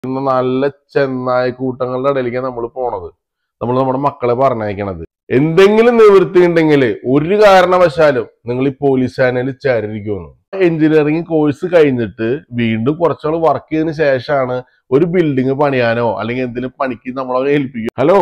നല്ല ചെന്നായ കൂട്ടങ്ങളുടെ ഇടയിലേക്കാണ് നമ്മൾ പോണത്. നമ്മുടെ മക്കളെ പറഞ്ഞയക്കണത്. എന്തെങ്കിലും നിവൃത്തി ഉണ്ടെങ്കിൽ ഒരു കാരണവശാലും നിങ്ങൾ ഈ പോലീസ് സേനയിൽ ചേരിരിക്കുമെന്ന്. എഞ്ചിനീയറിംഗ് കോഴ്സ് കഴിഞ്ഞിട്ട് വീണ്ടും കുറച്ചുകൾ വർക്ക് ചെയ്തതിന് ശേഷമാണ് ഒരു ബിൽഡിംഗ് പണിയാനോ അല്ലെങ്കിൽ എന്തെങ്കിലും പണിക്ക് നമ്മളെ ഏൽപ്പിക്കും. ഹലോ,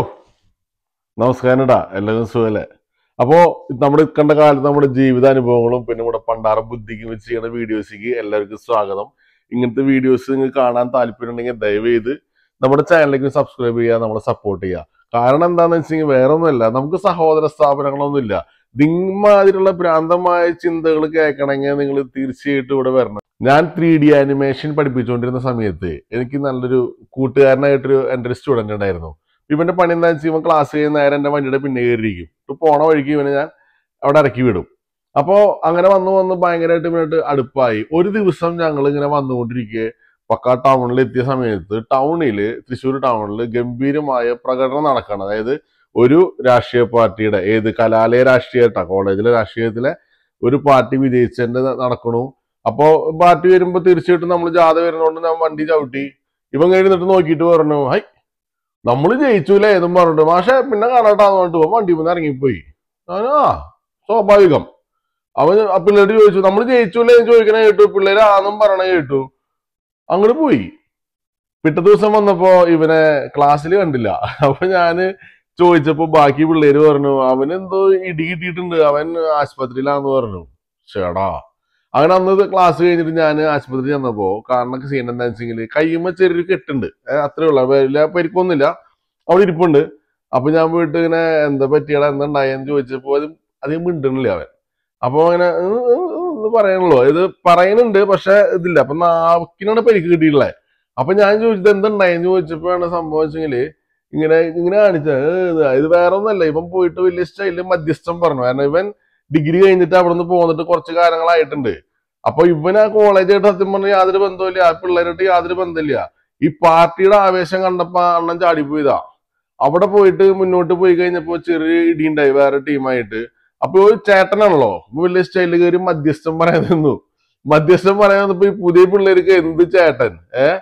നമസ്കാരം ഇടാ, എല്ലാവരും സുഖല്ലേ? അപ്പോ നമ്മുടെ കണ്ട കാലത്ത് നമ്മുടെ ജീവിതാനുഭവങ്ങളും പിന്നെ നമ്മുടെ പണ്ടാറ ബുദ്ധിക്ക് വെച്ച് ചെയ്യുന്ന വീഡിയോസിലേക്ക് എല്ലാവർക്കും സ്വാഗതം. ഇങ്ങനത്തെ വീഡിയോസ് നിങ്ങൾക്ക് കാണാൻ താല്പര്യം ഉണ്ടെങ്കിൽ ദയവേത് നമ്മുടെ ചാനലിലേക്ക് സബ്സ്ക്രൈബ് ചെയ്യുക, നമ്മളെ സപ്പോർട്ട് ചെയ്യുക. കാരണം എന്താണെന്ന് വെച്ചെങ്കിൽ വേറെ ഒന്നുമില്ല, നമുക്ക് സഹോദര സ്ഥാപനങ്ങളൊന്നുമില്ല. നിങ്ങമാതിരിയുള്ള ഭ്രാന്തമായ ചിന്തകൾ കേൾക്കണമെങ്കിൽ നിങ്ങൾ തീർച്ചയായിട്ടും ഇവിടെ വരണം. ഞാൻ 3D ആനിമേഷൻ പഠിപ്പിച്ചുകൊണ്ടിരുന്ന സമയത്ത് എനിക്ക് നല്ലൊരു കൂട്ടുകാരനായിട്ടൊരു എൻ്റെ ഒരു സ്റ്റുഡന്റ് ഉണ്ടായിരുന്നു. ഇവന്റെ പണി എന്താ വെച്ചാൽ ഇവൻ ക്ലാസ് ചെയ്യുന്ന നേരം എൻ്റെ വണ്ടിയുടെ പിന്നെ കയറിയിരിക്കും. പോണ വഴിക്ക് ഇവനെ ഞാൻ അവിടെ ഇറക്കി വിടും. അപ്പോ അങ്ങനെ വന്ന് ഭയങ്കരമായിട്ട് ഇവനായിട്ട് അടുപ്പായി. ഒരു ദിവസം ഞങ്ങൾ ഇങ്ങനെ വന്നുകൊണ്ടിരിക്കെ പക്ക ടൗണിൽ എത്തിയ സമയത്ത് തൃശ്ശൂർ ടൗണിൽ ഗംഭീരമായ പ്രകടനം നടക്കണം. അതായത് ഒരു രാഷ്ട്രീയ പാർട്ടിയുടെ കലാലയ രാഷ്ട്രീയട്ടാ, കോളേജിലെ രാഷ്ട്രീയത്തിലെ ഒരു പാർട്ടി വിജയിച്ചതിന്റെ നടക്കണു. അപ്പോ പാർട്ടി വരുമ്പോ തീർച്ചയായിട്ടും നമ്മൾ ജാഥ വരുന്നതുകൊണ്ട് ഞാൻ വണ്ടി ചവിട്ടി. ഇവൻ കഴിഞ്ഞിട്ട് നോക്കിയിട്ട് പറഞ്ഞു, ഹൈ നമ്മള് ജയിച്ചൂലേ എന്നും പറഞ്ഞിട്ട് മാഷെ പിന്നെ കാണാട്ടാന്ന് പറഞ്ഞിട്ട് വണ്ടി വന്ന് ഇറങ്ങിപ്പോയി. സ്വാഭാവികം. അവൻ പിള്ളേര് ചോദിച്ചു നമ്മൾ ജയിച്ചൂലേ എന്ന് ചോദിക്കണ കേട്ടു, പിള്ളേര് ആന്നും പറയണ കേട്ടു, അങ്ങോട്ട് പോയി. പിറ്റേ ദിവസം വന്നപ്പോ ഇവനെ ക്ലാസ്സിൽ കണ്ടില്ല. അപ്പൊ ഞാന് ചോദിച്ചപ്പോ ബാക്കി പിള്ളേര് പറഞ്ഞു അവനെന്തോ ഇടി കിട്ടിയിട്ടുണ്ട്, അവൻ ആശുപത്രിയിലാന്ന് പറഞ്ഞു. ചേടാ, അങ്ങനെ അന്ന് ക്ലാസ് കഴിഞ്ഞിട്ട് ഞാൻ ആശുപത്രി ചെന്നപ്പോ കാണുന്ന സീൻ എന്താ വെച്ചെങ്കിൽ കയ്യുമ്മ ചെറിയൊരു കെട്ടുണ്ട്, അത്രേ ഉള്ളു, വലിയ പരിക്കൊന്നുമില്ല, അവിടെ ഇരിപ്പുണ്ട്. അപ്പൊ ഞാൻ പോയിട്ട് ഇങ്ങനെ എന്താ പറ്റിയടാ, എന്താ ഉണ്ടായെന്ന് ചോദിച്ചപ്പോ അധികം മിണ്ടണില്ല അവൻ. അപ്പൊ അങ്ങനെ പറയണല്ലോ, ഇത് പറയുന്നുണ്ട് പക്ഷെ ഇതില്ല. അപ്പൊ നാക്കിനാണ് പരിക്ക് കിട്ടിയിട്ടുള്ളത്. അപ്പൊ ഞാൻ ചോദിച്ചത് എന്തുണ്ടായെന്ന് ചോദിച്ചപ്പോഴാണ് സംഭവം വെച്ചെങ്കില് ഇങ്ങനെ കാണിച്ചത് ഇത് വേറെ ഒന്നല്ല, ഇവൻ പോയിട്ട് വലിയ സ്റ്റൈലിൽ മധ്യസ്ഥം പറഞ്ഞു. കാരണം ഇവൻ ഡിഗ്രി കഴിഞ്ഞിട്ട് അവിടെ നിന്ന് പോന്നിട്ട് കുറച്ച് കാലങ്ങളായിട്ടുണ്ട്. അപ്പൊ ഇവൻ ആ കോളേജായിട്ട് സത്യം പറഞ്ഞാൽ യാതൊരു ബന്ധമില്ല, ആ പിള്ളേരായിട്ട് യാതൊരു ബന്ധമില്ല. ഈ പാർട്ടിയുടെ ആവേശം കണ്ടപ്പോ അണ്ണൻ ചാടിപ്പോയതാ. അവിടെ പോയിട്ട് മുന്നോട്ട് പോയി കഴിഞ്ഞപ്പോ ചെറിയ ഇടിയുണ്ടായി വേറെ ടീമായിട്ട്. അപ്പൊ ഒരു ചേട്ടനാണല്ലോ വലിയ സ്റ്റൈലിൽ കയറി മധ്യസ്ഥം പറയാൻ നിന്നു. മധ്യസ്ഥം പറയാൻ നിന്നപ്പോ ഈ പുതിയ പിള്ളേർക്ക് എന്ത് ചേട്ടൻ,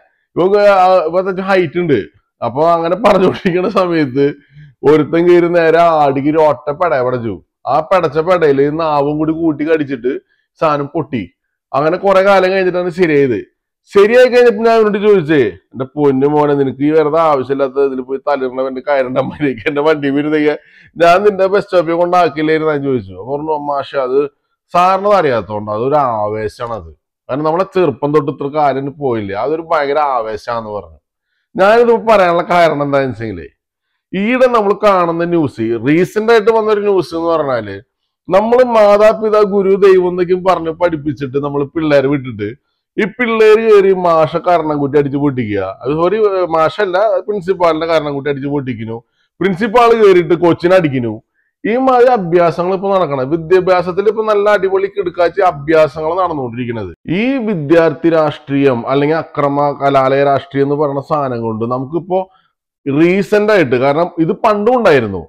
ഇവ ഹൈറ്റ് ഉണ്ട്. അപ്പൊ അങ്ങനെ പറഞ്ഞുകൊണ്ടിരിക്കുന്ന സമയത്ത് ഒരുത്തൻ കയറി നേരെ ആടിക്ക് ഒറ്റ പെട പടച്ചു. ആ പെടച്ച പെടയില് നാവും കൂടി കൂട്ടി കടിച്ചിട്ട് സാധനം പൊട്ടി. അങ്ങനെ കുറെ കാലം കഴിഞ്ഞിട്ടാണ് ശരിയായി കഴിഞ്ഞപ്പോ ഞാൻ അവനോട് ചോദിച്ചേ, എന്റെ പൊന്നു മോനെ നിനക്ക് ഈ വെറുതെ ആവശ്യമില്ലാത്ത ഇതിൽ പോയി തലയിടണവന്റെ കയറേണ്ട മര്യാദയ്ക്ക് എന്റെ വണ്ടി വരുന്നേക്ക് ഞാൻ നിന്റെ ബസ് സ്റ്റോപ്പിൽ കൊണ്ടാക്കില്ലായിരുന്നു ഞാൻ ചോദിച്ചു. പറഞ്ഞു മാഷ അത് സാറിനത് അറിയാത്തോണ്ട് അതൊരു ആവേശമാണ് അത്, കാരണം നമ്മളെ ചെറുപ്പം തൊട്ട് ഇത്ര കാര്യം പോയില്ലേ, അതൊരു ഭയങ്കര ആവേശമാണെന്ന് പറഞ്ഞു. ഞാനിത് പറയാനുള്ള കാരണം എന്താണെന്ന് വെച്ചെങ്കിലേ ഈയിടെ നമ്മൾ കാണുന്ന ന്യൂസ്, റീസെന്റ് ആയിട്ട് വന്നൊരു ന്യൂസ് എന്ന് പറഞ്ഞാല് നമ്മൾ മാതാപിതാ ഗുരു ദൈവം എന്നൊക്കെയും പറഞ്ഞ് പഠിപ്പിച്ചിട്ട് നമ്മൾ പിള്ളേരെ വിട്ടിട്ട് ഈ പിള്ളേര് കയറി മാഷ കാരണംകുട്ടി അടിച്ചു പൊട്ടിക്കുക. സോറി, മാഷല്ല പ്രിൻസിപ്പാളിന്റെ കാരണംകുട്ടി അടിച്ചു പൊട്ടിക്കുന്നു, പ്രിൻസിപ്പാള് കയറിയിട്ട് കൊച്ചിനെ അടിക്കുന്നു. ഈ മാതിരി അഭ്യാസങ്ങൾ ഇപ്പൊ നടക്കണം. വിദ്യാഭ്യാസത്തിൽ ഇപ്പൊ നല്ല അടിപൊളി കിടക്കാച്ച അഭ്യാസങ്ങൾ നടന്നുകൊണ്ടിരിക്കുന്നത്. ഈ വിദ്യാർത്ഥി രാഷ്ട്രീയം അല്ലെങ്കിൽ കലാലയ രാഷ്ട്രീയം എന്ന് പറയുന്ന സാധനം കൊണ്ട് നമുക്കിപ്പോ റീസെന്റ് ആയിട്ട്, കാരണം ഇത് പണ്ടും ഉണ്ടായിരുന്നു,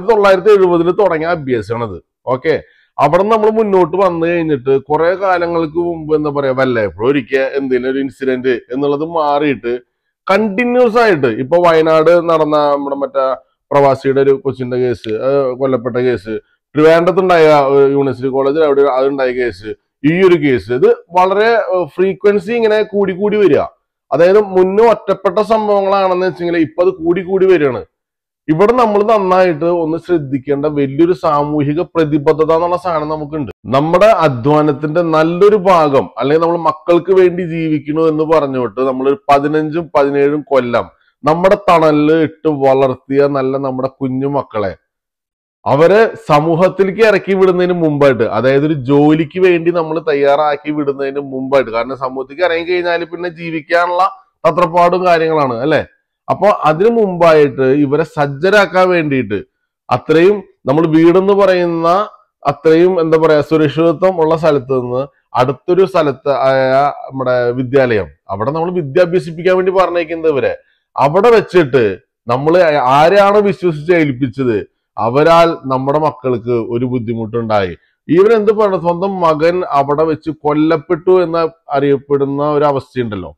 1970 തുടങ്ങിയ അഭ്യാസമാണത്. ഓക്കെ, അവിടെ നമ്മൾ മുന്നോട്ട് വന്നു കഴിഞ്ഞിട്ട് കുറെ കാലങ്ങൾക്ക് മുമ്പ് എന്താ പറയാ വല്ലപ്പോഴും ഒരിക്കൽ എന്തെങ്കിലും ഒരു ഇൻസിഡന്റ് എന്നുള്ളത് മാറിയിട്ട് കണ്ടിന്യൂസ് ആയിട്ട് ഇപ്പൊ വയനാട് നടന്ന നമ്മുടെ മറ്റേ പ്രവാസിയുടെ ഒരു കൊച്ചിന്റെ കേസ്, കൊല്ലപ്പെട്ട കേസ്, ട്രിവാൻഡ്രത്തുണ്ടായ യൂണിവേഴ്സിറ്റി കോളേജിൽ അവിടെ അതുണ്ടായ കേസ്, ഈ ഒരു കേസ്, ഇത് വളരെ ഫ്രീക്വൻസി ഇങ്ങനെ കൂടി വരിക. അതായത് മുന്നേ ഒറ്റപ്പെട്ട സംഭവങ്ങളാണെന്ന് വെച്ചെങ്കിൽ ഇപ്പൊ അത് കൂടി വരികയാണ്. ഇവിടെ നമ്മൾ നന്നായിട്ട് ഒന്ന് ശ്രദ്ധിക്കേണ്ട വലിയൊരു സാമൂഹിക പ്രതിബദ്ധത എന്നുള്ള സാധനം നമുക്കുണ്ട്. നമ്മുടെ അധ്വാനത്തിന്റെ നല്ലൊരു ഭാഗം, അല്ലെങ്കിൽ നമ്മൾ മക്കൾക്ക് വേണ്ടി ജീവിക്കണു എന്ന് പറഞ്ഞുകൊണ്ട് നമ്മൾ 15ഉം 17ഉം കൊല്ലം നമ്മുടെ തണലിൽ ഇട്ട് വളർത്തിയ നമ്മുടെ കുഞ്ഞു മക്കളെ അവരെ സമൂഹത്തിലേക്ക് ഇറക്കി വിടുന്നതിന് മുമ്പായിട്ട്, അതായത് ഒരു ജോലിക്ക് വേണ്ടി നമ്മൾ തയ്യാറാക്കി വിടുന്നതിന് മുമ്പായിട്ട്, കാരണം സമൂഹത്തിലേക്ക് ഇറങ്ങി കഴിഞ്ഞാൽ പിന്നെ ജീവിക്കാനുള്ള തത്രപ്പാടും കാര്യങ്ങളാണ് അല്ലെ. അപ്പൊ അതിനു മുമ്പായിട്ട് ഇവരെ സജ്ജരാക്കാൻ വേണ്ടിയിട്ട് അത്രയും നമ്മൾ വീടെന്ന് പറയുന്ന അത്രയും എന്താ പറയാ സുരക്ഷിതത്വം ഉള്ള സ്ഥലത്ത് നിന്ന് അടുത്തൊരു സ്ഥലത്ത് നമ്മുടെ വിദ്യാലയം, അവിടെ നമ്മൾ വിദ്യ അഭ്യസിപ്പിക്കാൻ വേണ്ടി പറഞ്ഞേക്കുന്നത് ഇവരെ അവിടെ വെച്ചിട്ട് നമ്മൾ ആരെയാണ് വിശ്വസിച്ച് ഏൽപ്പിച്ചത് അവരാൽ നമ്മുടെ മക്കൾക്ക് ഒരു ബുദ്ധിമുട്ടുണ്ടായി. ഈവൻ എന്ത് പറയുന്നത്, സ്വന്തം മകൻ അവിടെ വെച്ച് കൊല്ലപ്പെട്ടു എന്ന് അറിയപ്പെടുന്ന ഒരു അവസ്ഥയുണ്ടല്ലോ.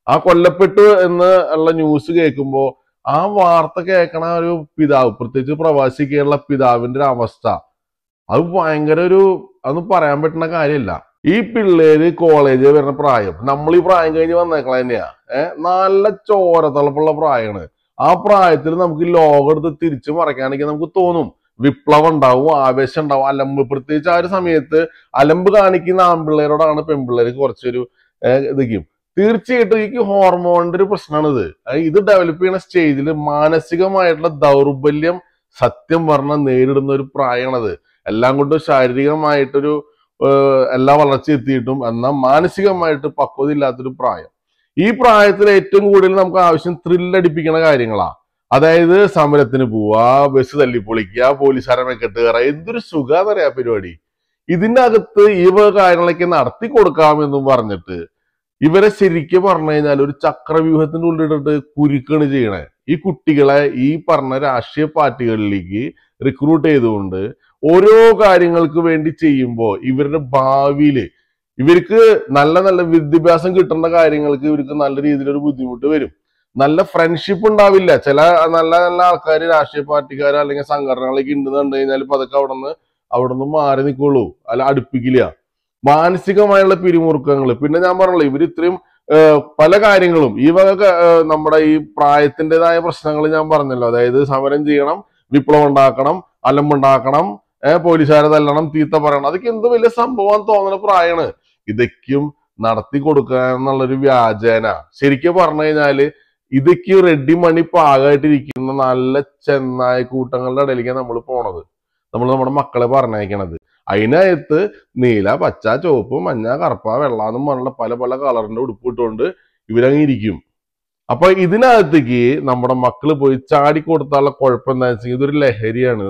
ആ കൊല്ലപ്പെട്ടു എന്ന് ഉള്ള ന്യൂസ് കേൾക്കുമ്പോ ആ വാർത്ത കേൾക്കണ ഒരു പിതാവ്, പ്രത്യേകിച്ച് പ്രവാസി കേരള പിതാവിന്റെ ഒരു അവസ്ഥ, അത് ഭയങ്കര അതൊന്നും പറയാൻ പറ്റുന്ന കാര്യമല്ല. ഈ പിള്ളേര് കോളേജിൽ വരുന്ന പ്രായം, നമ്മൾ ഈ പ്രായം കഴിഞ്ഞ് വന്നേക്കള തന്നെയാ. നല്ല ചോരത്തിളപ്പുള്ള പ്രായമാണ്. ആ പ്രായത്തിൽ നമുക്ക് ലോകം എടുത്ത് തിരിച്ചു മറയ്ക്കാനൊക്കെ നമുക്ക് തോന്നും. വിപ്ലവം ഉണ്ടാവും, ആവേശം ഉണ്ടാവും, അലമ്പ്. പ്രത്യേകിച്ച് ആ ഒരു സമയത്ത് അലമ്പ് കാണിക്കുന്ന ആൺപിള്ളേരോടാണ് പെൺപിള്ളേർക്ക് കുറച്ചൊരു ഇതൊക്കെയും. തീർച്ചയായിട്ടും ഈ ഹോർമോണിന്റെ ഒരു പ്രശ്നമാണിത്. ഇത് ഡെവലപ്പ് ചെയ്യുന്ന സ്റ്റേജിൽ മാനസികമായിട്ടുള്ള ദൗർബല്യം സത്യം പറഞ്ഞാൽ നേരിടുന്ന ഒരു പ്രായമാണത്. എല്ലാം കൊണ്ടും ശാരീരികമായിട്ടൊരു എല്ലാ വളർച്ച എത്തിയിട്ടും എന്നാൽ മാനസികമായിട്ട് പക്വത ഇല്ലാത്തൊരു പ്രായം. ഈ പ്രായത്തിൽ ഏറ്റവും കൂടുതൽ നമുക്ക് ആവശ്യം ത്രില്ലടിപ്പിക്കുന്ന കാര്യങ്ങളാ. അതായത് സമരത്തിന് പോവാ, ബസ് തല്ലിപ്പൊളിക്കുക, പോലീസുകാരെ മെക്കെട്ട് കയറുക, എന്തൊരു സുഖാന്നറിയാ പരിപാടി. ഇതിന്റെ അകത്ത് ഈ കാര്യങ്ങളൊക്കെ നടത്തി കൊടുക്കാമെന്നും പറഞ്ഞിട്ട് ഇവരെ ശരിക്കും പറഞ്ഞു കഴിഞ്ഞാൽ ഒരു ചക്രവ്യൂഹത്തിന്റെ ഉള്ളിലിട്ട് കുരുക്കാണ് ചെയ്യണേ. ഈ കുട്ടികളെ ഈ പറഞ്ഞ രാഷ്ട്രീയ പാർട്ടികളിലേക്ക് റിക്രൂട്ട് ചെയ്തുകൊണ്ട് ഓരോ കാര്യങ്ങൾക്ക് വേണ്ടി ചെയ്യുമ്പോൾ ഇവരുടെ ഭാവിയില് ഇവർക്ക് നല്ല നല്ല വിദ്യാഭ്യാസം കിട്ടേണ്ട കാര്യങ്ങൾക്ക് ഇവർക്ക് നല്ല രീതിയിലൊരു ബുദ്ധിമുട്ട് വരും. നല്ല ഫ്രണ്ട്ഷിപ്പ് ഉണ്ടാവില്ല. ചില നല്ല നല്ല ആൾക്കാർ രാഷ്ട്രീയ പാർട്ടിക്കാർ അല്ലെങ്കിൽ സംഘടനകളൊക്കെ ഉണ്ടെന്ന് കണ്ടു കഴിഞ്ഞാൽ ഇപ്പൊ അതൊക്കെ അവിടുന്ന് മാറി നിൽക്കുള്ളൂ, അല്ല അടുപ്പിക്കില്ല. മാനസികമായുള്ള പിരിമുറുക്കങ്ങൾ. പിന്നെ ഞാൻ പറഞ്ഞല്ലോ, ഇവർ ഇത്രയും പല കാര്യങ്ങളും ഈ വക നമ്മുടെ ഈ പ്രായത്തിൻ്റെതായ പ്രശ്നങ്ങൾ ഞാൻ പറഞ്ഞല്ലോ. അതായത് സമരം ചെയ്യണം, വിപ്ലവം ഉണ്ടാക്കണം, അലമ്പുണ്ടാക്കണം, പോലീസുകാരെ തല്ലണം, തീത്ത പറയണം, അതൊക്കെ എന്ത് വലിയ സംഭവം തോന്നുന്ന പ്രായമാണ്. ഇതൊക്കെയും നടത്തി കൊടുക്കുക എന്നുള്ളൊരു വ്യാജേന ശരിക്കും പറഞ്ഞു കഴിഞ്ഞാല് ഇതൊക്കെ റെഡി മണി പാകമായിട്ടിരിക്കുന്ന നല്ല ചെന്നായ കൂട്ടങ്ങളുടെ ഇടയിലേക്കാണ് നമ്മൾ പോണത്. നമ്മുടെ മക്കളെ പറഞ്ഞയക്കണത്. അതിനകത്ത് നീല, പച്ച, ചുവപ്പ്, മഞ്ഞ, കറുപ്പ, വെള്ള എന്നും പറഞ്ഞുള്ള പല പല കളറിന്റെ ഉടുപ്പ് ഇട്ടുകൊണ്ട് ഇവരങ്ങ് ഇരിക്കും. അപ്പൊ ഇതിനകത്തേക്ക് നമ്മുടെ മക്കള് പോയി ചാടിക്കൊടുത്താനുള്ള കുഴപ്പം എന്താ വെച്ചാൽ ഇതൊരു ലഹരിയാണ്.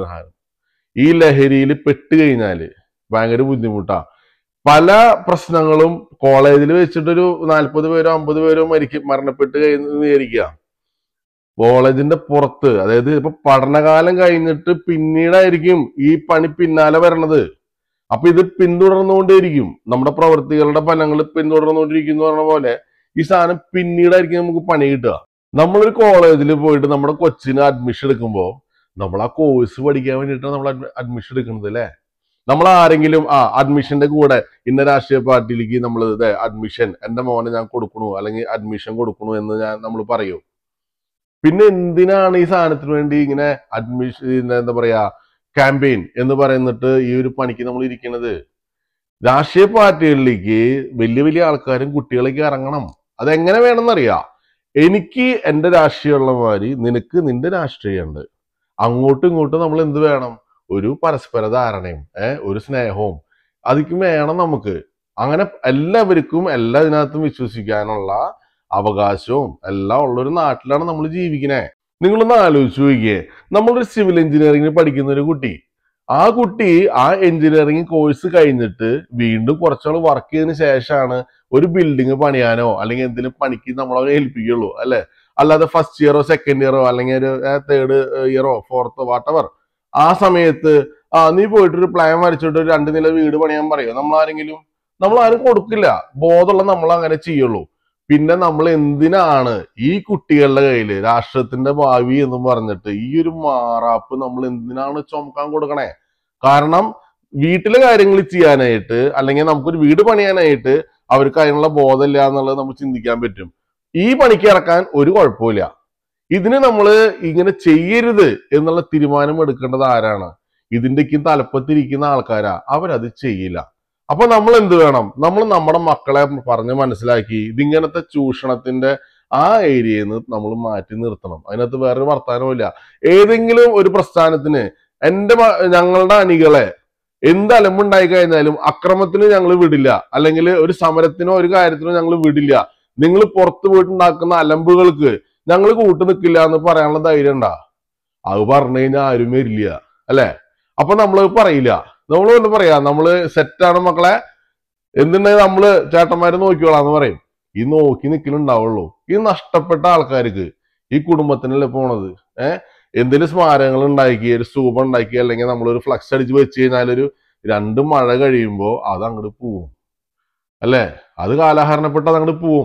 ഈ ലഹരിയിൽ പെട്ട് കഴിഞ്ഞാല് ഭയങ്കര ബുദ്ധിമുട്ടാ. പല പ്രശ്നങ്ങളും കോളേജിൽ വെച്ചിട്ടൊരു 40 പേരോ 50 പേരോ മരണപ്പെട്ട് വിചാരിക്കുക. കോളേജിന്റെ പുറത്ത്, അതായത് ഇപ്പൊ പഠനകാലം കഴിഞ്ഞിട്ട് പിന്നീടായിരിക്കും ഈ പണി പിന്നാലെ വരണത്. അപ്പൊ ഇത് പിന്തുടർന്നുകൊണ്ടേയിരിക്കും. നമ്മുടെ പ്രവൃത്തികളുടെ ഫലങ്ങൾ പിന്തുടർന്നുകൊണ്ടിരിക്കും എന്ന് പറഞ്ഞ പോലെ ഈ സാധനം പിന്നീടായിരിക്കും നമുക്ക് പണി കിട്ടുക. നമ്മളൊരു കോളേജിൽ പോയിട്ട് നമ്മുടെ കൊച്ചിന് അഡ്മിഷൻ എടുക്കുമ്പോൾ നമ്മൾ ആ കോഴ്സ് പഠിക്കാൻ വേണ്ടിയിട്ടാണ് നമ്മൾ അഡ്മിഷൻ എടുക്കുന്നത് അല്ലേ. നമ്മൾ ആരെങ്കിലും അഡ്മിഷന്റെ കൂടെ ഇന്ന രാഷ്ട്രീയ പാർട്ടിയിലേക്ക് നമ്മൾ അഡ്മിഷൻ എന്റെ മോനെ ഞാൻ കൊടുക്കണു അല്ലെങ്കിൽ അഡ്മിഷൻ കൊടുക്കണു എന്ന് നമ്മൾ പറയൂ. പിന്നെ എന്തിനാണ് ഈ സാധനത്തിന് വേണ്ടി ഇങ്ങനെ അഡ്മിഷൻ എന്താ പറയാ ക്യാമ്പയിൻ എന്ന് പറയുന്നിട്ട് ഈ ഒരു പണിക്ക് നമ്മൾ ഇരിക്കുന്നത്? രാഷ്ട്രീയ പാർട്ടികളിലേക്ക് വലിയ വലിയ ആൾക്കാരും കുട്ടികളേക്ക് ഇറങ്ങണം. അതെങ്ങനെ വേണമെന്നറിയാം. എനിക്ക് എന്റെ രാഷ്ട്രീയമുള്ള മാതിരി നിനക്ക് നിന്റെ രാഷ്ട്രീയമുണ്ട്. അങ്ങോട്ടും ഇങ്ങോട്ടും നമ്മൾ എന്ത് വേണം? ഒരു പരസ്പര ധാരണയും ഒരു സ്നേഹവും അതൊക്കെ വേണം നമുക്ക്. അങ്ങനെ എല്ലാവർക്കും എല്ലാ ഇതിനകത്തും വിശ്വസിക്കാനുള്ള അവകാശവും എല്ലാം ഉള്ളൊരു നാട്ടിലാണ് നമ്മൾ ജീവിക്കണേ. നിങ്ങളൊന്ന് ആലോചിച്ച് നോക്കിയേ, നമ്മളൊരു സിവിൽ എഞ്ചിനീയറിംഗിന് പഠിക്കുന്ന ഒരു കുട്ടി, ആ കുട്ടി ആ എഞ്ചിനീയറിംഗ് കോഴ്സ് കഴിഞ്ഞിട്ട് വീണ്ടും കുറച്ചാൾ വർക്ക് ചെയ്തതിന് ശേഷമാണ് ഒരു ബിൽഡിംഗ് പണിയാനോ അല്ലെങ്കിൽ എന്തെങ്കിലും പണിക്ക് നമ്മളെ ഏൽപ്പിക്കുള്ളൂ അല്ലെ. അല്ലാതെ ഫസ്റ്റ് ഇയറോ സെക്കൻഡ് ഇയറോ അല്ലെങ്കിൽ ഒരു തേർഡ് ഇയറോ ഫോർത്ത് വാട്ടവർ ആ സമയത്ത് നീ പോയിട്ടൊരു പ്ലാൻ വരച്ചിട്ട് ഒരു 2 നില വീട് പണിയാൻ പറയുമോ? നമ്മളാരും കൊടുക്കില്ല. ബോധമുള്ള നമ്മൾ അങ്ങനെ ചെയ്യുള്ളൂ. പിന്നെ നമ്മൾ എന്തിനാണ് ഈ കുട്ടികളുടെ കയ്യില് രാഷ്ട്രത്തിന്റെ ഭാവി എന്ന് പറഞ്ഞിട്ട് ഈ ഒരു മാറാപ്പ് നമ്മൾ എന്തിനാണ് ചുമക്കാൻ കൊടുക്കണേ? കാരണം വീട്ടിലെ കാര്യങ്ങൾ ചെയ്യാനായിട്ട് അല്ലെങ്കിൽ നമുക്കൊരു വീട് പണിയാനായിട്ട് അവർക്ക് അതിനുള്ള ബോധമില്ല എന്നുള്ളത് നമുക്ക് ചിന്തിക്കാൻ പറ്റും. ഈ പണിക്ക് ഇറക്കാൻ ഒരു കുഴപ്പമില്ല. ഇതിന് നമ്മൾ ഇങ്ങനെ ചെയ്യരുത് എന്നുള്ള തീരുമാനം എടുക്കേണ്ടത് ആരാണ്? ഇതിന്റെക്കും തലപ്പത്തിരിക്കുന്ന ആൾക്കാരാ. അവരത് ചെയ്യില്ല. അപ്പൊ നമ്മൾ എന്ത് വേണം? നമ്മൾ നമ്മുടെ മക്കളെ പറഞ്ഞ് മനസ്സിലാക്കി ഇതിങ്ങനത്തെ ചൂഷണത്തിന്റെ ആ ഏരിയയിൽ നിന്ന് നമ്മൾ മാറ്റി നിർത്തണം. അതിനകത്ത് വേറൊരു വർത്താനമില്ല. ഏതെങ്കിലും ഒരു പ്രസ്ഥാനത്തിന് ഞങ്ങളുടെ അണികളെ എന്ത് അലമ്പുണ്ടായി കഴിഞ്ഞാലും അക്രമത്തിന് ഞങ്ങൾ വിടില്ല, അല്ലെങ്കിൽ ഒരു സമരത്തിനോ ഒരു കാര്യത്തിനോ ഞങ്ങൾ വിടില്ല, നിങ്ങൾ പുറത്തു പോയിട്ടുണ്ടാക്കുന്ന അലമ്പുകൾക്ക് ഞങ്ങൾ കൂട്ടു നിൽക്കില്ല എന്ന് പറയാനുള്ള ധൈര്യം ഉണ്ടാ? അത് പറഞ്ഞു കഴിഞ്ഞാൽ ആരും വരില്ല അല്ലെ. അപ്പൊ നമ്മൾ പറയില്ല. നമ്മൾ കൊണ്ട് പറയാ നമ്മള് സെറ്റാണ് മക്കളെ, എന്തുണ്ടെങ്കിൽ നമ്മള് ചേട്ടന്മാര് നോക്കിക്കോളാന്ന് പറയും. ഈ നോക്കി നിൽക്കലുണ്ടാവുള്ളൂ. ഈ നഷ്ടപ്പെട്ട ആൾക്കാർക്ക് ഈ കുടുംബത്തിനല്ലേ പോണത്. എന്തെങ്കിലും സ്മാരകങ്ങൾ ഉണ്ടാക്കി, ഒരു സ്തൂപം ഉണ്ടാക്കി, അല്ലെങ്കിൽ നമ്മളൊരു ഫ്ലക്സ് അടിച്ച് വെച്ച് കഴിഞ്ഞാൽ ഒരു 2 മഴ കഴിയുമ്പോ അത് അങ്ങോട്ട് പോവും അല്ലെ. അത് കാലഹരണപ്പെട്ട് അത് അങ്ങോട്ട് പോവും.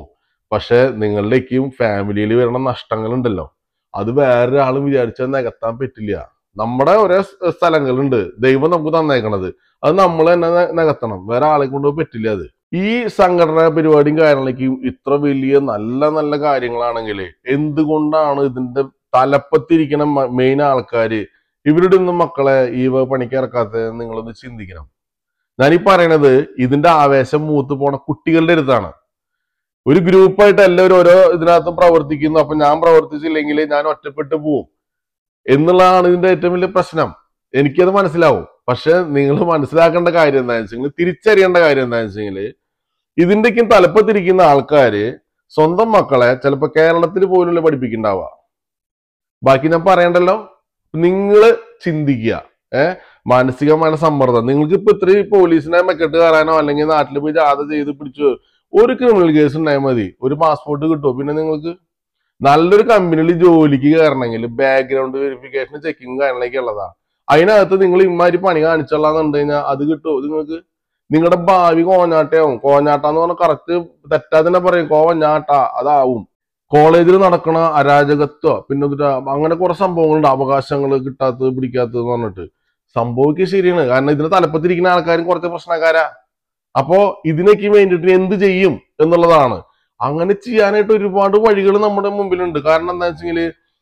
പക്ഷെ നിങ്ങളുടെയൊക്കെയും ഫാമിലിയിൽ വരുന്ന നഷ്ടങ്ങളുണ്ടല്ലോ, അത് വേറൊരാൾ വിചാരിച്ചാൽ നികത്താൻ പറ്റില്ല. നമ്മുടെ ഓരോ സ്ഥലങ്ങളുണ്ട് ദൈവം നമുക്ക് തന്നേക്കണത്, അത് നമ്മൾ തന്നെ നികത്തണം, വേറെ ആളെ കൊണ്ട് പറ്റില്ല. അത് ഈ സംഘടന പരിപാടിയും കാര്യങ്ങളിലേക്കും ഇത്ര വലിയ നല്ല നല്ല കാര്യങ്ങളാണെങ്കിൽ എന്തുകൊണ്ടാണ് ഇതിന്റെ തലപ്പത്തിരിക്കുന്ന മെയിൻ ആൾക്കാര് ഇവരുടെ ഒന്നും മക്കളെ ഈ പണിക്ക് ഇറക്കാത്തത്? നിങ്ങളൊന്ന് ചിന്തിക്കണം. ഞാനീ പറയണത് ഇതിന്റെ ആവേശം മൂത്ത് പോണ കുട്ടികളുടെ അടുത്താണ്. ഒരു ഗ്രൂപ്പായിട്ട് എല്ലാവരും ഓരോ ഇതിനകത്തും പ്രവർത്തിക്കുന്നു, അപ്പൊ ഞാൻ പ്രവർത്തിച്ചില്ലെങ്കിൽ ഞാൻ ഒറ്റപ്പെട്ടു പോവും എന്നുള്ളതാണ് ഇതിന്റെ ഏറ്റവും വലിയ പ്രശ്നം. എനിക്കത് മനസ്സിലാവും. പക്ഷെ നിങ്ങൾ മനസ്സിലാക്കേണ്ട കാര്യം എന്താണെന്ന് വെച്ചെങ്കിൽ, തിരിച്ചറിയേണ്ട കാര്യം എന്താണെന്ന് വെച്ചെങ്കിൽ, ഇതിന്റെക്കും തലപ്പത്തിരിക്കുന്ന ആൾക്കാര് സ്വന്തം മക്കളെ ചിലപ്പോ കേരളത്തിൽ പോലുള്ള പഠിപ്പിക്കണ്ടാവുക. ബാക്കി ഞാൻ പറയണ്ടല്ലോ. നിങ്ങള് ചിന്തിക്കുക. മാനസികമായ സമ്മർദ്ദം നിങ്ങൾക്ക് ഇപ്പൊ ഇത്രയും പോലീസിനെ മെക്കെട്ട് കയറാനോ അല്ലെങ്കിൽ നാട്ടിൽ പോയി ജാഥ ചെയ്ത് പിടിച്ചു ഒരു ക്രിമിനൽ കേസ് ഉണ്ടായാൽ മതി, ഒരു പാസ്പോർട്ട് കിട്ടുമോ? പിന്നെ നിങ്ങൾക്ക് നല്ലൊരു കമ്പനിയിൽ ജോലിക്ക് കയറണമെങ്കിൽ ബാക്ക്ഗ്രൗണ്ട് വെരിഫിക്കേഷൻ ചെക്കിങ് കാര്യങ്ങളൊക്കെ ഉള്ളതാ. അതിനകത്ത് നിങ്ങൾ ഇമാതിരി പണി കാണിച്ചോളാന്ന് കഴിഞ്ഞാൽ അത് കിട്ടുമോ നിങ്ങൾക്ക്? നിങ്ങളുടെ ഭാവി കോഞ്ഞാട്ടയാവും. കോഞ്ഞാട്ടാന്ന് പറഞ്ഞാൽ കറക്റ്റ് തെറ്റാ തന്നെ പറയും, കോഞ്ഞാട്ട അതാവും. കോളേജിൽ നടക്കണ അരാജകത്വം, പിന്നെ അങ്ങനെ കുറെ സംഭവങ്ങളുണ്ട്, അവകാശങ്ങൾ കിട്ടാത്തത് പിടിക്കാത്തത് എന്ന് പറഞ്ഞിട്ട്. സംഭവിക്കുക ശരിയാണ്, കാരണം ഇതിന് തലപ്പത്തിരിക്കുന്ന ആൾക്കാരും കുറച്ച് പ്രശ്നക്കാരാ. അപ്പോ ഇതിനൊക്കെ വേണ്ടിയിട്ട് എന്ത് ചെയ്യും എന്നുള്ളതാണ്. അങ്ങനെ ചെയ്യാനായിട്ട് ഒരുപാട് വഴികൾ നമ്മുടെ മുമ്പിലുണ്ട്. കാരണം എന്താ വെച്ചെങ്കിൽ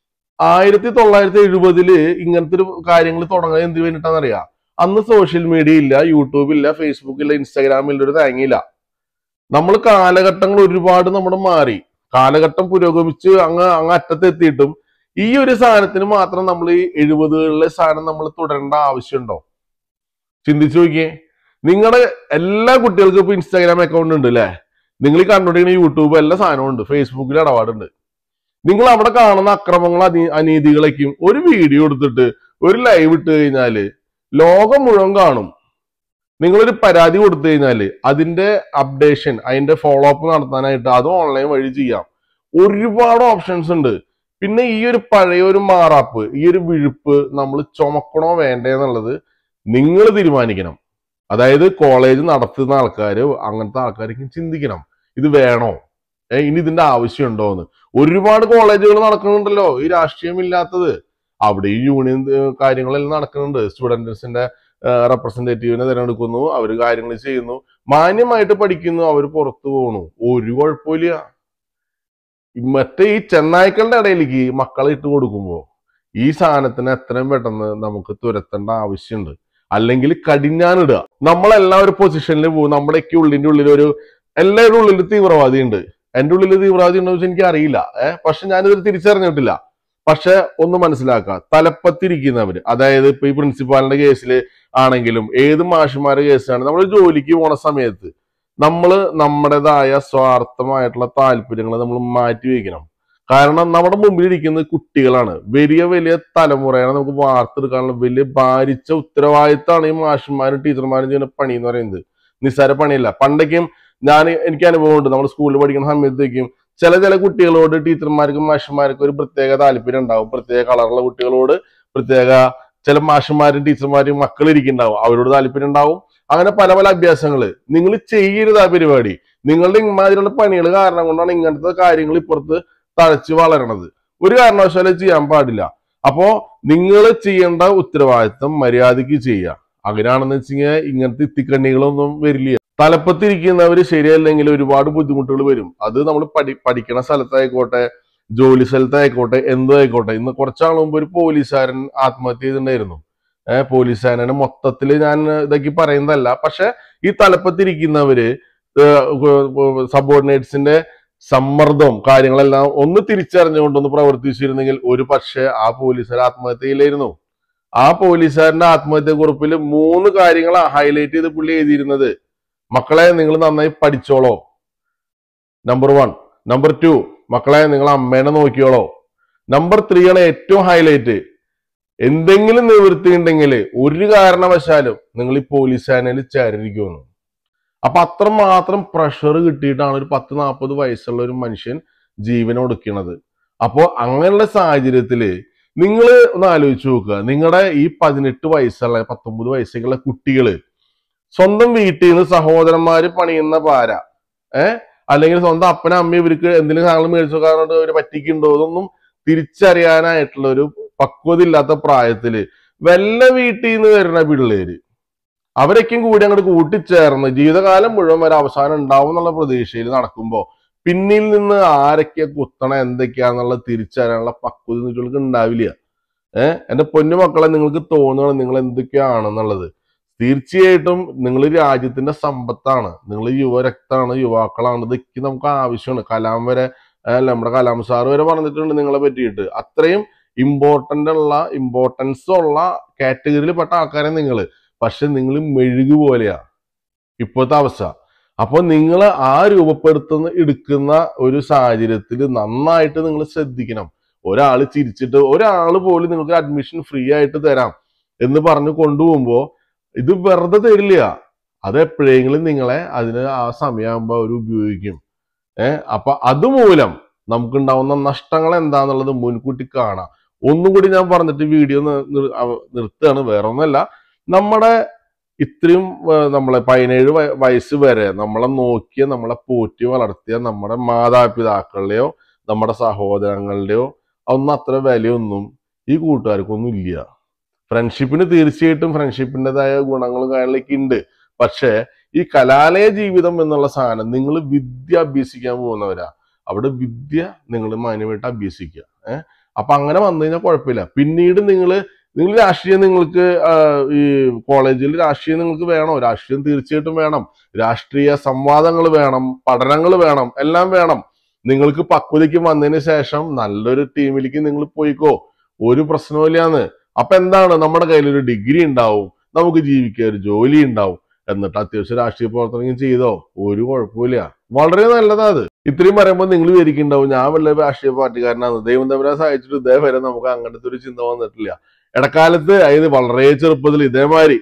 1970 ഇങ്ങനത്തെ ഒരു കാര്യങ്ങൾ തുടങ്ങാൻ എന്ത് വേണ്ടിയിട്ടാണെന്നറിയാം? അന്ന് സോഷ്യൽ മീഡിയ ഇല്ല, യൂട്യൂബ് ഇല്ല, ഫേസ്ബുക്ക് ഇല്ല, ഇൻസ്റ്റാഗ്രാം ഇല്ല, ഒരു തേങ്ങയില്ല. നമ്മൾ കാലഘട്ടങ്ങൾ ഒരുപാട് നമ്മുടെ മാറി, കാലഘട്ടം പുരോഗമിച്ച് അങ്ങ് അറ്റത്തെത്തിയിട്ടും ഈ ഒരു സാധനത്തിന് മാത്രം നമ്മൾ ഈ 70കളിലെ സാധനം നമ്മൾ തുടരേണ്ട ആവശ്യമുണ്ടോ? ചിന്തിച്ചു നോക്കിയേ. നിങ്ങളുടെ എല്ലാ കുട്ടികൾക്കും ഇപ്പൊ ഇൻസ്റ്റാഗ്രാം അക്കൗണ്ട് ഉണ്ട് അല്ലെ? നിങ്ങൾ ഈ കണ്ടുകൊണ്ടിരിക്കുന്ന യൂട്യൂബ് എല്ലാ സാധനവും ഉണ്ട്, ഫേസ്ബുക്കിൽ ഇടപാടുണ്ട്. നിങ്ങൾ അവിടെ കാണുന്ന അക്രമങ്ങൾ അനീതികളേക്കും ഒരു വീഡിയോ എടുത്തിട്ട് ഒരു ലൈവ് ഇട്ട് കഴിഞ്ഞാല് ലോകം മുഴുവൻ കാണും. നിങ്ങളൊരു പരാതി കൊടുത്തു കഴിഞ്ഞാല് അതിന്റെ അപ്ഡേഷൻ, അതിന്റെ ഫോളോ അപ്പ് നടത്താനായിട്ട് അത് ഓൺലൈൻ വഴി ചെയ്യാം. ഒരുപാട് ഓപ്ഷൻസ് ഉണ്ട്. പിന്നെ ഈ ഒരു പഴയ ഒരു മാറാപ്പ്, ഈ ഒരു വിഴുപ്പ് നമ്മൾ ചുമക്കണോ വേണ്ടേ എന്നുള്ളത് നിങ്ങൾ തീരുമാനിക്കണം. അതായത് കോളേജ് നടത്തുന്ന ആൾക്കാര്, അങ്ങനത്തെ ആൾക്കാർക്ക് ചിന്തിക്കണം, ഇത് വേണോ, ഇനി ഇതിന്റെ ആവശ്യമുണ്ടോ എന്ന്. ഒരുപാട് കോളേജുകൾ നടക്കുന്നുണ്ടല്ലോ ഈ രാഷ്ട്രീയമില്ലാത്തത്. അവിടെ ഈ യൂണിയൻ കാര്യങ്ങളെല്ലാം നടക്കുന്നുണ്ട്. സ്റ്റുഡൻസിന്റെ റെപ്രസെന്റേറ്റീവിനെ തിരഞ്ഞെടുക്കുന്നു, അവർ കാര്യങ്ങൾ ചെയ്യുന്നു, മാന്യമായിട്ട് പഠിക്കുന്നു, അവർ പുറത്തു പോകണു, ഒരു കുഴപ്പമില്ല. മറ്റേ ഈ ചെന്നായ്ക്കളുടെ ഇടയിലേക്ക് മക്കളെ ഇട്ട് കൊടുക്കുമ്പോ ഈ സാധനത്തിന് എത്രയും പെട്ടെന്ന് നമുക്ക് തുരത്തേണ്ട ആവശ്യമുണ്ട്. അല്ലെങ്കിൽ കടിഞ്ഞാനിടുക. നമ്മളെല്ലാം ഒരു പൊസിഷനിൽ പോകും. നമ്മുടെയൊക്കെ ഉള്ളിന്റെ ഉള്ളിൽ എല്ലാവരുടെ ഉള്ളിൽ തീവ്രവാദി ഉണ്ട്. എന്റെ ഉള്ളിൽ തീവ്രവാദി ഉണ്ടോ എന്ന് എനിക്ക് അറിയില്ല. പക്ഷെ ഞാനിത് തിരിച്ചറിഞ്ഞിട്ടില്ല. പക്ഷെ ഒന്ന് മനസ്സിലാക്കുക, തലപ്പത്തിരിക്കുന്നവര്, അതായത് ഇപ്പൊ ഈ പ്രിൻസിപ്പാളിന്റെ കേസിൽ ആണെങ്കിലും ഏത് മാഷുമാരുടെ കേസിലാണ്, നമ്മൾ ജോലിക്ക് പോണ സമയത്ത് നമ്മൾ നമ്മുടേതായ സ്വാർത്ഥമായിട്ടുള്ള താല്പര്യങ്ങൾ നമ്മൾ മാറ്റി വയ്ക്കണം. കാരണം നമ്മുടെ മുമ്പിൽ ഇരിക്കുന്നത് കുട്ടികളാണ്, വലിയ വലിയ തലമുറയാണ് നമുക്ക് വാർത്തെടുക്കാനുള്ള വലിയ ഭാരിച്ച ഉത്തരവാദിത്തമാണ് ഈ മാഷന്മാരും ടീച്ചർമാരും ചെയ്യുന്ന പണി എന്ന് പറയുന്നത്. നിസ്സാര പണിയല്ല. പണ്ടൊക്കെയും എനിക്ക് അനുഭവമുണ്ട്. നമ്മൾ സ്കൂളിൽ പഠിക്കുന്ന സമയത്തേക്കും ചില കുട്ടികളോട് ടീച്ചർമാർക്കും മാഷന്മാർക്കും ഒരു പ്രത്യേക താല്പര്യം ഉണ്ടാവും. പ്രത്യേക കളറുള്ള കുട്ടികളോട് പ്രത്യേക, ചില മാഷന്മാരും ടീച്ചർമാരും മക്കളിരിക്കുന്നുണ്ടാവും, അവരോട് താല്പര്യം ഉണ്ടാവും. അങ്ങനെ പല പല അഭ്യാസങ്ങള് നിങ്ങൾ ചെയ്യരുത്. ആ പരിപാടി നിങ്ങളുടെ ഇമാതിരിയുള്ള പണികൾ കാരണം കൊണ്ടാണ് ഇങ്ങനത്തെ കാര്യങ്ങൾ ഇപ്പുറത്ത് തഴച്ച് വളരണത്. ഒരു കാരണവശാലും ചെയ്യാൻ പാടില്ല. അപ്പോ നിങ്ങൾ ചെയ്യേണ്ട ഉത്തരവാദിത്തം മര്യാദയ്ക്ക് ചെയ്യുക. അങ്ങനെയാണെന്ന് വെച്ച് കഴിഞ്ഞാൽ ഇങ്ങനത്തെ ഇത്തിക്കണ്ണികളൊന്നും വരില്ല. തലപ്പത്തിരിക്കുന്നവര് ശരിയല്ലെങ്കിൽ ഒരുപാട് ബുദ്ധിമുട്ടുകൾ വരും. അത് നമ്മൾ പഠിക്കണ സ്ഥലത്തായിക്കോട്ടെ, ജോലി സ്ഥലത്തായിക്കോട്ടെ, എന്തോ ആയിക്കോട്ടെ. ഇന്ന് കുറച്ചാൾ മുമ്പ് ഒരു പോലീസുകാരൻ ആത്മഹത്യ ചെയ്തിട്ടുണ്ടായിരുന്നു. പോലീസുകാരനെ മൊത്തത്തിൽ ഞാൻ ഇതൊക്കെ പറയുന്നതല്ല. പക്ഷെ ഈ തലപ്പത്തിരിക്കുന്നവര് സബോർഡിനേറ്റ്സിന്റെ സമ്മർദ്ദവും കാര്യങ്ങളെല്ലാം ഒന്ന് തിരിച്ചറിഞ്ഞുകൊണ്ടൊന്ന് പ്രവർത്തിച്ചിരുന്നെങ്കിൽ ഒരു പക്ഷെ ആ പോലീസുകാർ ആത്മഹത്യയിലായിരുന്നു. ആ പോലീസുകാരന്റെ ആത്മഹത്യ കുറിപ്പിൽ 3 കാര്യങ്ങളാണ് ഹൈലൈറ്റ് ചെയ്ത് പുള്ളി എഴുതിയിരുന്നത്. മക്കളെ നിങ്ങൾ നന്നായി പഠിച്ചോളോ, നമ്പർ 1. നമ്പർ 2, മക്കളെ നിങ്ങൾ അമ്മേനെ നോക്കിയോളോ. നമ്പർ 3 ആണ് ഏറ്റവും ഹൈലൈറ്റ്. എന്തെങ്കിലും നിവൃത്തി ഉണ്ടെങ്കിൽ ഒരു കാരണവശാലും നിങ്ങൾ ഈ പോലീസ് സേനയിൽ ചേരിക്കുമെന്ന്. അപ്പൊ അത്രമാത്രം പ്രഷർ കിട്ടിയിട്ടാണ് ഒരു 10-40 വയസ്സുള്ള ഒരു മനുഷ്യൻ ജീവൻ ഒടുക്കണത്. അപ്പോ അങ്ങനെയുള്ള സാഹചര്യത്തില് നിങ്ങൾ ഒന്ന് ആലോചിച്ച് നോക്കുക. നിങ്ങളുടെ ഈ 18 വയസ്സുള്ള 19 വയസ്സുള്ള കുട്ടികള് സ്വന്തം വീട്ടിൽ നിന്ന് സഹോദരന്മാര് പണിയുന്ന പാര, അല്ലെങ്കിൽ സ്വന്തം അപ്പനും അമ്മയും ഇവർക്ക് എന്തെങ്കിലും സാധനങ്ങൾ മേടിച്ചു നോക്കാറുണ്ട് ഇവര് പറ്റിക്കുന്നുണ്ടോ, ഇതൊന്നും തിരിച്ചറിയാനായിട്ടുള്ള ഒരു പക്വത ഇല്ലാത്ത പ്രായത്തില് വല്ല വീട്ടിൽ നിന്ന് വരുന്ന പിള്ളേര് അവരൊക്കെയും കൂടി അങ്ങോട്ട് കൂട്ടിച്ചേർന്ന് ജീവിതകാലം മുഴുവൻ വരെ അവസാനം ഉണ്ടാവും എന്നുള്ള പ്രതീക്ഷയിൽ നടക്കുമ്പോ പിന്നിൽ നിന്ന് ആരൊക്കെ കുത്തണ എന്തൊക്കെയാന്നുള്ള തിരിച്ചറിയാനുള്ള പക്വത നിങ്ങൾക്ക് ഉണ്ടാവില്ല. എന്റെ പൊന്നു മക്കളെ, നിങ്ങൾക്ക് തോന്നണം നിങ്ങൾ എന്തൊക്കെയാണെന്നുള്ളത്. തീർച്ചയായിട്ടും നിങ്ങൾ രാജ്യത്തിന്റെ സമ്പത്താണ്, നിങ്ങൾ യുവരക്താണ്, യുവാക്കളാണ്. ഇതൊക്കെ നമുക്ക് ആവശ്യമാണ്. കലാം വരെ നമ്മുടെ കലാം സാറ് വരെ പറഞ്ഞിട്ടുണ്ട് നിങ്ങളെ പറ്റിയിട്ട്. അത്രയും ഇമ്പോർട്ടൻസ് ഉള്ള കാറ്റഗറിയിൽ പെട്ട ആൾക്കാരെ നിങ്ങൾ. പക്ഷെ നിങ്ങൾ മെഴുകു പോലെയാ ഇപ്പോഴത്തെ അവസ്ഥ. അപ്പൊ നിങ്ങൾ ആ എടുക്കുന്ന ഒരു സാഹചര്യത്തിൽ നന്നായിട്ട് നിങ്ങൾ ശ്രദ്ധിക്കണം. ഒരാൾ ചിരിച്ചിട്ട് ഒരാൾ പോലും നിങ്ങൾക്ക് അഡ്മിഷൻ ഫ്രീ ആയിട്ട് തരാം എന്ന് പറഞ്ഞു കൊണ്ടുപോകുമ്പോ ഇത് വെറുതെ തരില്ല. അത് എപ്പോഴെങ്കിലും നിങ്ങളെ അതിന് ആ സമയമാകുമ്പോ അവർ ഉപയോഗിക്കും. അപ്പൊ അതുമൂലം നമുക്കുണ്ടാവുന്ന നഷ്ടങ്ങൾ എന്താന്നുള്ളത് മുൻകൂട്ടി കാണാം. ഒന്നും കൂടി ഞാൻ പറഞ്ഞിട്ട് വീഡിയോ നിർത്തുകയാണ്. വേറെ ഒന്നല്ല, നമ്മുടെ ഇത്രയും നമ്മളെ 17 വയസ്സ് വരെ നമ്മളെ നോക്കിയ, നമ്മളെ പോറ്റി വളർത്തിയ നമ്മുടെ മാതാപിതാക്കളുടെയോ നമ്മുടെ സഹോദരങ്ങളുടെയോ ഒന്നും അത്ര വിലയൊന്നും ഈ കൂട്ടുകാർക്കൊന്നും ഇല്ല. ഫ്രണ്ട്ഷിപ്പിന് തീർച്ചയായിട്ടും ഫ്രണ്ട്ഷിപ്പിൻ്റെതായ ഗുണങ്ങളും കാര്യങ്ങളൊക്കെ ഉണ്ട്. പക്ഷെ ഈ കലാലയ ജീവിതം എന്നുള്ള സാധനം നിങ്ങൾ വിദ്യ അഭ്യസിക്കാൻ പോകുന്നവരാ. അവിടെ വിദ്യ നിങ്ങൾ മാന്യമായിട്ട് അഭ്യസിക്കുക. അപ്പൊ അങ്ങനെ വന്നു കഴിഞ്ഞാൽ കുഴപ്പമില്ല. പിന്നീട് നിങ്ങൾ രാഷ്ട്രീയം, നിങ്ങൾക്ക് ഈ കോളേജിൽ രാഷ്ട്രീയം നിങ്ങൾക്ക് വേണോ? രാഷ്ട്രീയം തീർച്ചയായിട്ടും വേണം. രാഷ്ട്രീയ സംവാദങ്ങൾ വേണം, പഠനങ്ങൾ വേണം, എല്ലാം വേണം. നിങ്ങൾക്ക് പക്വതയ്ക്ക് വന്നതിന് ശേഷം നല്ലൊരു ടീമിലേക്ക് നിങ്ങൾ പോയിക്കോ, ഒരു പ്രശ്നമില്ലാന്ന്. അപ്പൊ എന്താണ്, നമ്മുടെ കയ്യിൽ ഒരു ഡിഗ്രി ഉണ്ടാവും, നമുക്ക് ജീവിക്കാൻ ഒരു ജോലി ഉണ്ടാവും. എന്നിട്ട് അത്യാവശ്യം രാഷ്ട്രീയ പ്രവർത്തനം ചെയ്തോ, ഒരു കുഴപ്പമില്ല. വളരെ നല്ലതാ അത്. ഇത്രയും പറയുമ്പോൾ നിങ്ങൾ വിചാരിക്കുന്നുണ്ടാവും ഞാൻ വല്ല രാഷ്ട്രീയ പാർട്ടിക്കാരനാണ്. ദൈവം തമ്പുരാൻ സഹായിച്ചിട്ട് ഇതേവരെ നമുക്ക് അങ്ങനത്തെ ഒരു ചിന്ത വന്നിട്ടില്ല. ഇടക്കാലത്ത് അതായത് വളരെ ചെറുപ്പത്തിൽ ഇതേമാതിരി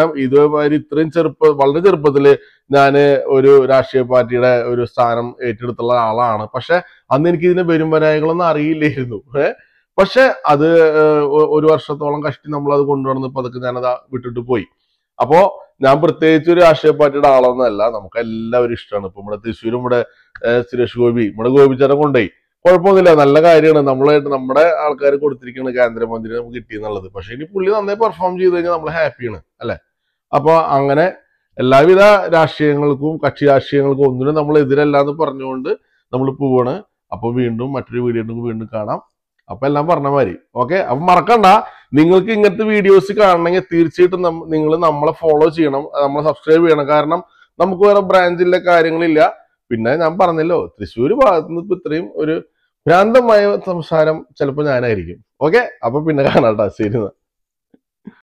ഇത്രയും വളരെ ചെറുപ്പത്തില് ഞാന് ഒരു രാഷ്ട്രീയ പാർട്ടിയുടെ ഒരു സ്ഥാനം ഏറ്റെടുത്തുള്ള ആളാണ്. പക്ഷെ അന്ന് എനിക്ക് ഇതിന്റെ വരുംവരായകളൊന്നും അറിയില്ലായിരുന്നു. പക്ഷെ അത് ഒരു വർഷത്തോളം കഷ്ടി നമ്മൾ അത് കൊണ്ടുവന്നപ്പോ അതൊക്കെ ഞാനത് വിട്ടിട്ട് പോയി. അപ്പോ ഞാൻ പ്രത്യേകിച്ച് ഒരു രാഷ്ട്രീയ പാർട്ടിയുടെ ആളൊന്നല്ല, നമുക്ക് എല്ലാവരും ഇഷ്ടമാണ്. ഇപ്പൊ നമ്മുടെ തൃശ്ശൂരും ഇവിടെ സുരേഷ് ഗോപി, നമ്മുടെ ഗോപിച്ചേട്ടൻ കൊണ്ടുപോയി, കുഴപ്പമൊന്നുമില്ല, നല്ല കാര്യമാണ്. നമ്മളായിട്ട് നമ്മുടെ ആൾക്കാർ കൊടുത്തിരിക്കുന്ന കേന്ദ്രമന്ത്രി നമുക്ക് കിട്ടിയെന്നുള്ളത്. പക്ഷെ ഇനി പുള്ളി നന്നായി പെർഫോം ചെയ്ത് കഴിഞ്ഞാൽ നമ്മൾ ഹാപ്പിയാണ് അല്ലെ. അപ്പൊ അങ്ങനെ എല്ലാവിധ രാഷ്ട്രീയങ്ങൾക്കും കക്ഷി രാഷ്ട്രീയങ്ങൾക്കും ഒന്നിനും നമ്മൾ എതിരല്ല എന്ന് പറഞ്ഞുകൊണ്ട് നമ്മൾ പോവാണ്. അപ്പൊ വീണ്ടും മറ്റൊരു വീഡിയോ വീണ്ടും കാണാം. അപ്പൊ എല്ലാം പറഞ്ഞ മാതിരി ഓക്കെ. അപ്പൊ മറക്കണ്ട, നിങ്ങൾക്ക് ഇങ്ങനത്തെ വീഡിയോസ് കാണണമെങ്കിൽ തീർച്ചയായിട്ടും നിങ്ങൾ നമ്മളെ ഫോളോ ചെയ്യണം, നമ്മളെ സബ്സ്ക്രൈബ് ചെയ്യണം. കാരണം നമുക്ക് വേറെ ബ്രാഞ്ചിലെ കാര്യങ്ങളില്ല. പിന്നെ ഞാൻ പറഞ്ഞല്ലോ, തൃശ്ശൂർ ഭാഗത്തുനിന്ന് ഇപ്പൊ ഇത്രയും ഒരു ഭ്രാന്തമായ സംസാരം ചിലപ്പോൾ ഞാനായിരിക്കും. ഓക്കെ, അപ്പൊ പിന്നെ കാണാട്ടോ. ശരി.